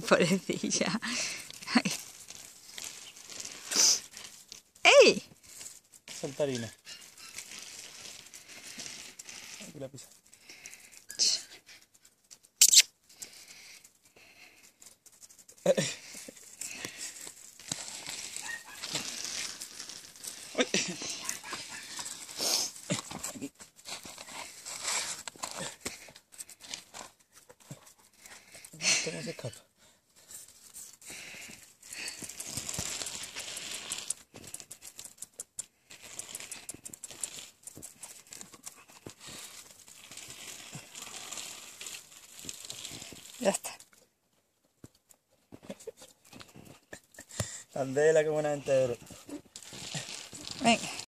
Pobrecilla. Ay. ¡Ey! Saltarina. Aquí la pisa. ¿Cómo se escapa? Ya está. Andela como una ventadera. Venga.